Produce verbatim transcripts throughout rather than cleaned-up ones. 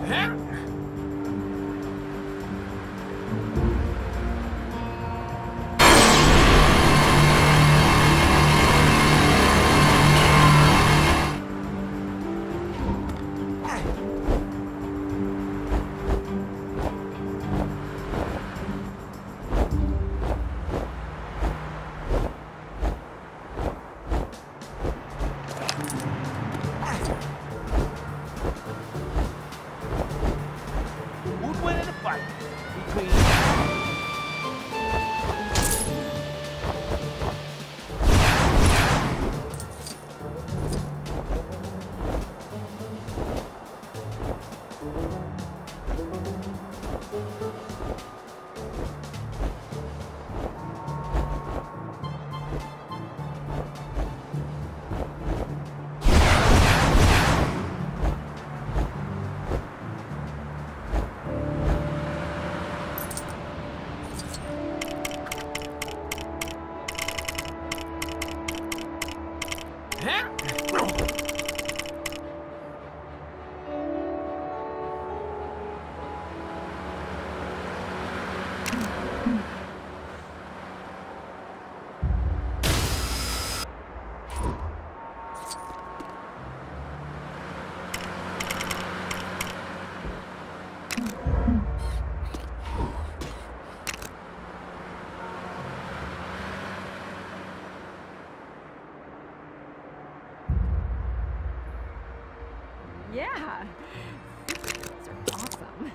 Yeah, these are awesome.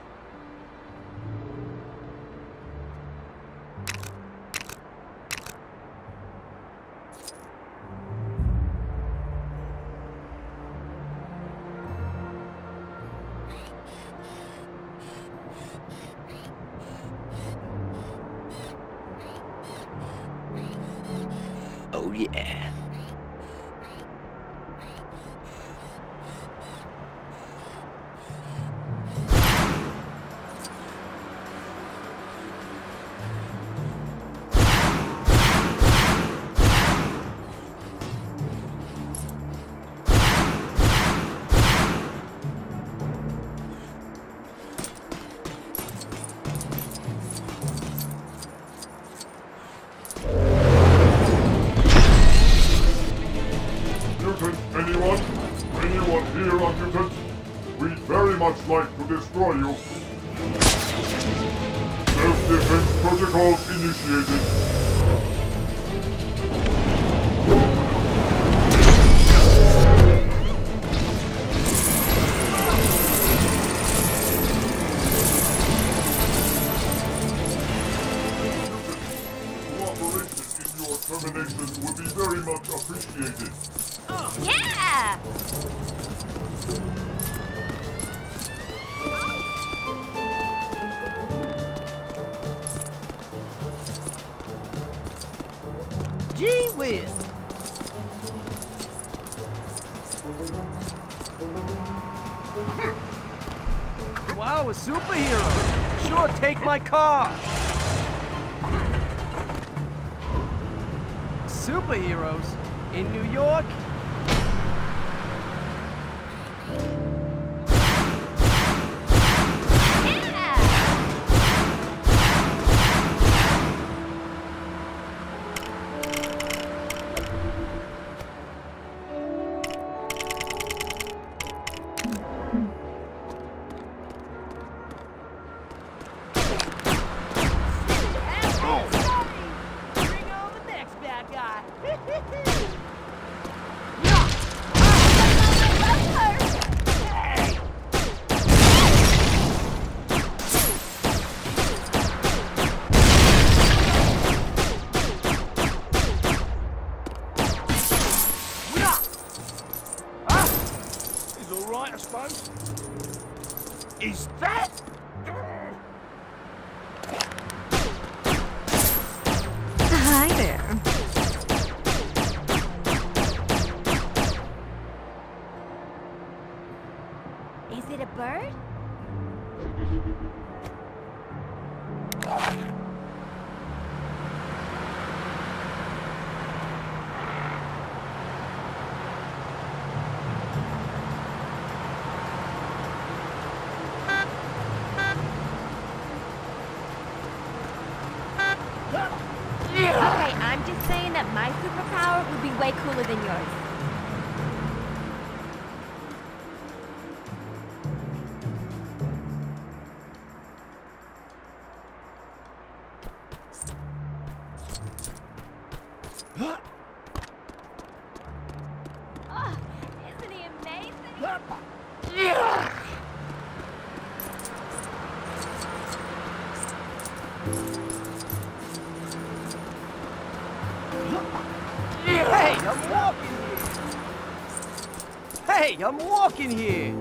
Oh yeah. Anyone? Anyone here, occupant? We'd very much like to destroy you. Self-defense protocols initiated. Cooperation in your termination would be very much appreciated. Yeah! Gee whiz! Wow, a superhero! Sure, take my car! Superheroes? In New York? I suppose. Is that? Hi there. Is it a bird? saying that my superpower would be way cooler than yours. Oh, isn't he amazing? Hey, I'm walking here! Hey, I'm walking here!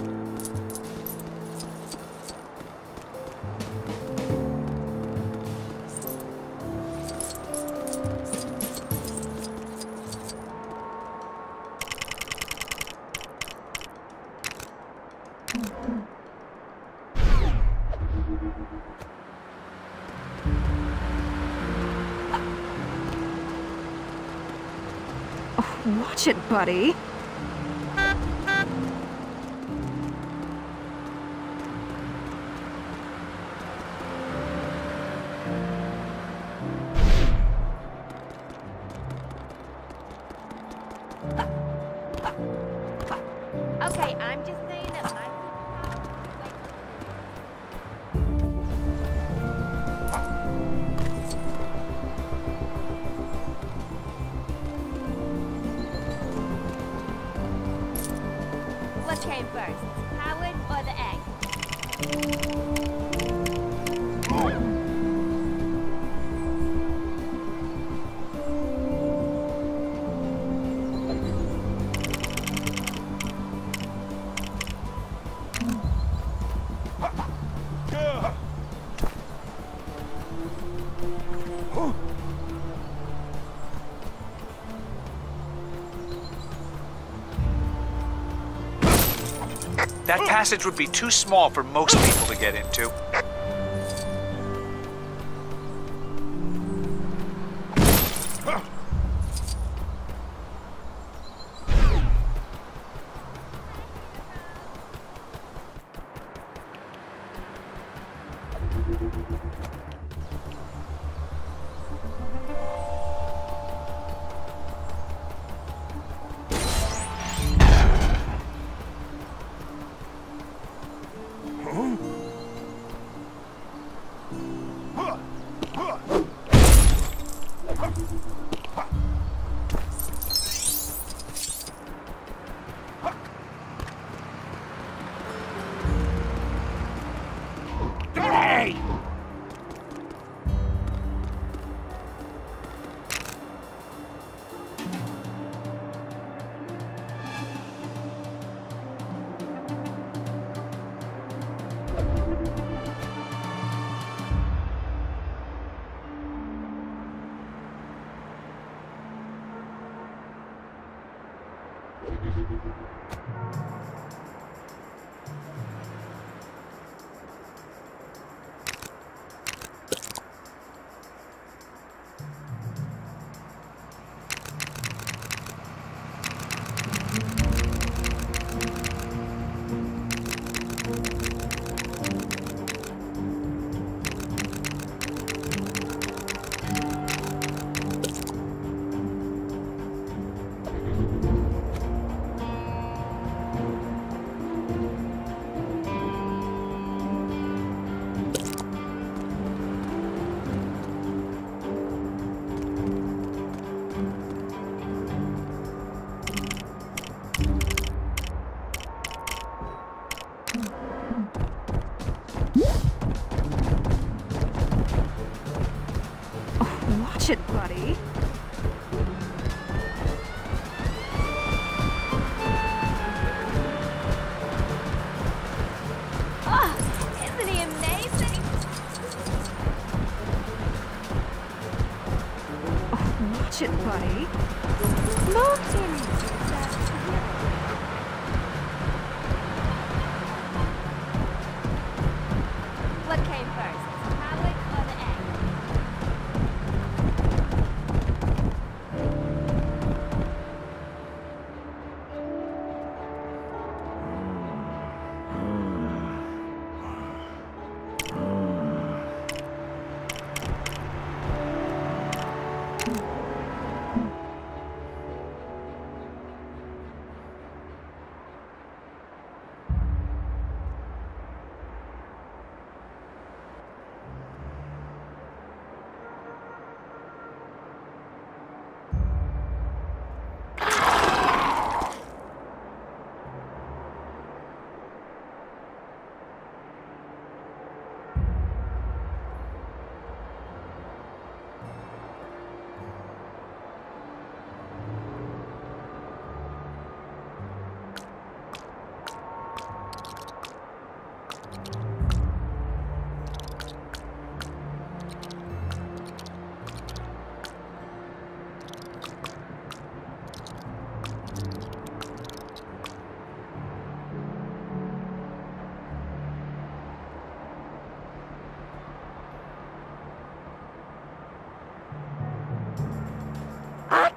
Watch it, buddy. Okay, I'm just saying that my superpower is way What came first, Howard or the egg? That passage would be too small for most people to get into. Hey! Watch it, buddy. Oh, isn't he amazing? Watch it, buddy. Move, Timmy. What came first, Howard or the egg?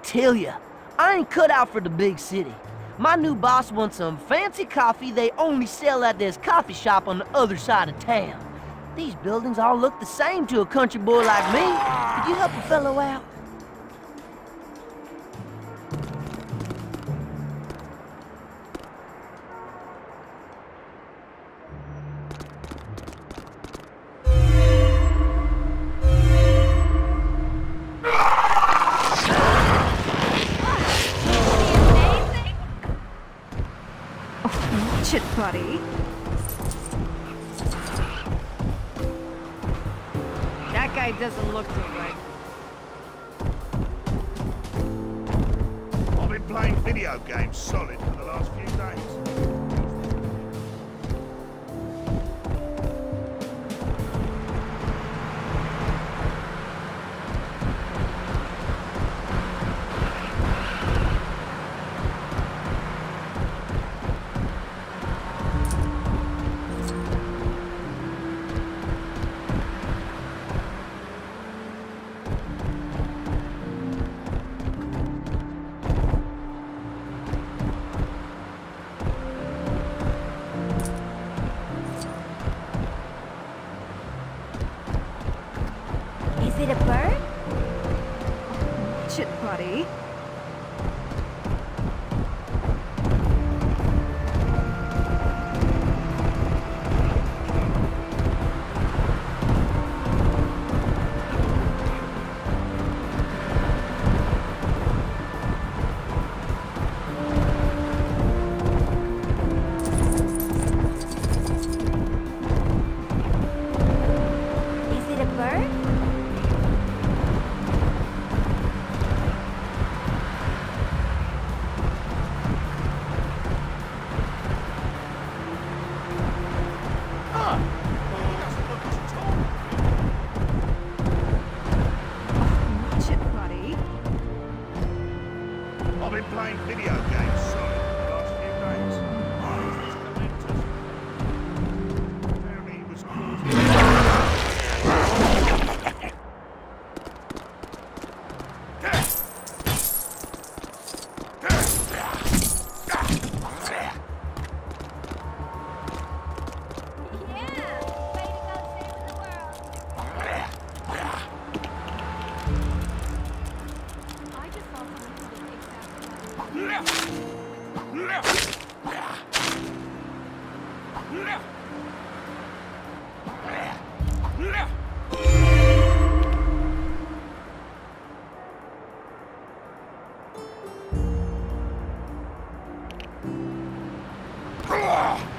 tell ya, I ain't cut out for the big city. My new boss wants some fancy coffee they only sell at this coffee shop on the other side of town. These buildings all look the same to a country boy like me. Could you help a fellow out? Watch it, buddy. That guy doesn't look too right. I've been playing video games solid for the last few days. Is it a bird? Watch it, buddy. Is it a bird? Watch it, buddy. I've been playing video games solid for the last few days. Oh, it's collectors. Apparently he was Yeah! Way to go saving the world! I just saw someone who did exactly Ah!